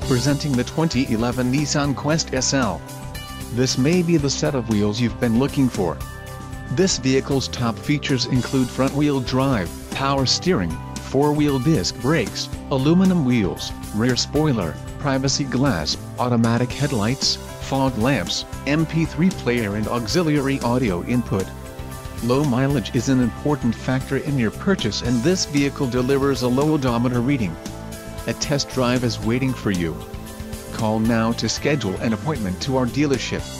Presenting the 2011 Nissan Quest SL. This may be the set of wheels you've been looking for. This vehicle's top features include front-wheel drive, power steering, four-wheel disc brakes, aluminum wheels, rear spoiler, privacy glass, automatic headlights, fog lamps, MP3 player and auxiliary audio input. Low mileage is an important factor in your purchase, and this vehicle delivers a low odometer reading. A test drive is waiting for you. Call now to schedule an appointment to our dealership.